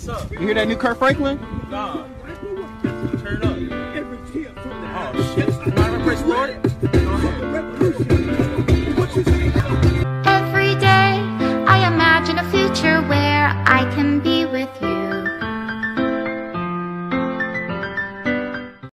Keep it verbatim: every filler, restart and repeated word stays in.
up? You hear that new Kurt Franklin? Nah. Turn up. Oh shit. You mind if I press Lord? Every day I imagine a future where I can be with you.